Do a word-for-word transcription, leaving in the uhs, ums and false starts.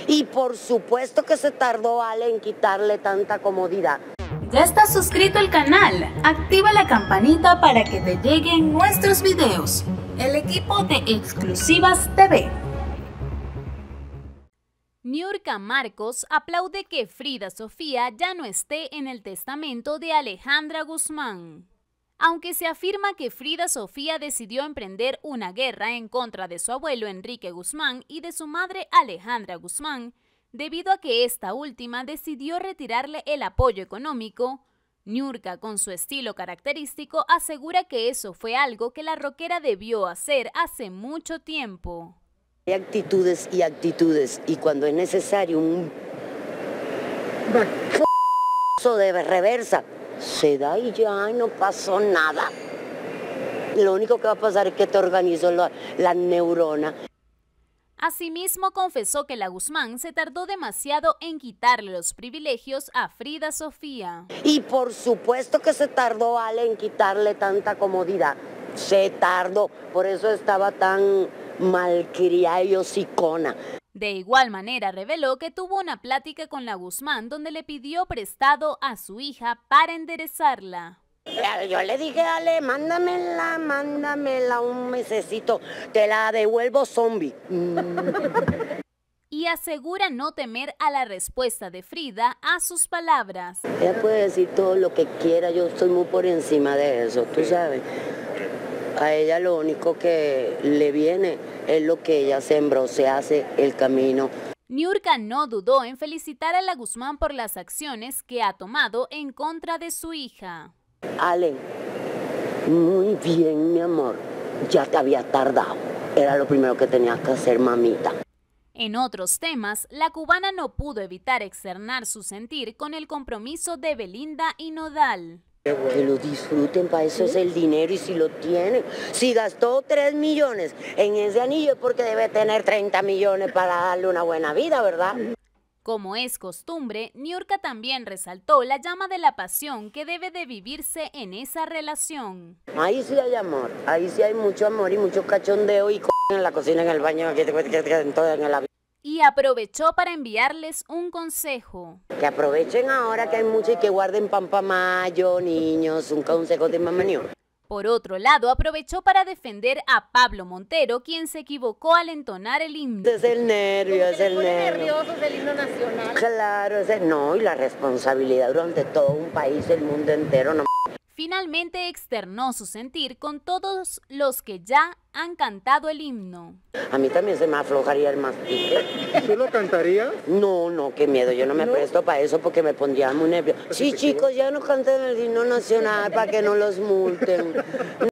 Y por supuesto que se tardó Ale en quitarle tanta comodidad. ¿Ya estás suscrito al canal? Activa la campanita para que te lleguen nuestros videos. El equipo de Exclusivas T V. Niurka Marcos aplaude que Frida Sofía ya no esté en el testamento de Alejandra Guzmán. Aunque se afirma que Frida Sofía decidió emprender una guerra en contra de su abuelo Enrique Guzmán y de su madre Alejandra Guzmán, debido a que esta última decidió retirarle el apoyo económico, Niurka, con su estilo característico, asegura que eso fue algo que la rockera debió hacer hace mucho tiempo. Hay actitudes y actitudes, y cuando es necesario un f*** de reversa, se da y ya no pasó nada. Lo único que va a pasar es que te organizó la, la neurona. Asimismo, confesó que la Guzmán se tardó demasiado en quitarle los privilegios a Frida Sofía. Y por supuesto que se tardó Ale en quitarle tanta comodidad. Se tardó, por eso estaba tan malcriada y hocicona. De igual manera reveló que tuvo una plática con la Guzmán donde le pidió prestado a su hija para enderezarla. Yo le dije, Ale, mándamela, mándamela un mesecito, te la devuelvo zombie. Y asegura no temer a la respuesta de Frida a sus palabras. Ella puede decir todo lo que quiera, yo estoy muy por encima de eso, tú sabes. A ella lo único que le viene es lo que ella sembró, se hace el camino. Niurka no dudó en felicitar a la Guzmán por las acciones que ha tomado en contra de su hija. Ale, muy bien, mi amor, ya te había tardado. Era lo primero que tenías que hacer, mamita. En otros temas, la cubana no pudo evitar externar su sentir con el compromiso de Belinda y Nodal. Que lo disfruten, para eso es el dinero, y si lo tienen. Si gastó tres millones en ese anillo es porque debe tener treinta millones para darle una buena vida, ¿verdad? Como es costumbre, Niurka también resaltó la llama de la pasión que debe de vivirse en esa relación. Ahí sí hay amor, ahí sí hay mucho amor y mucho cachondeo y c*** en la cocina, en el baño, en todo, en el avión. Y aprovechó para enviarles un consejo. Que aprovechen ahora que hay mucho y que guarden pan pa' mayo, niños, un consejo de mamá. Por otro lado, aprovechó para defender a Pablo Montero, quien se equivocó al entonar el himno. Es el nervio, es el nervio. nerviosos el himno nacional. Claro, ese, no, y la responsabilidad durante todo un país, el mundo entero, no. Finalmente externó su sentir con todos los que ya han cantado el himno. A mí también se me aflojaría el mastique. ¿Tú lo cantarías? No, no, qué miedo, yo no me ¿No? presto para eso porque me pondría muy nervioso. Sí, chicos, ya no canten el himno nacional para que no los multen.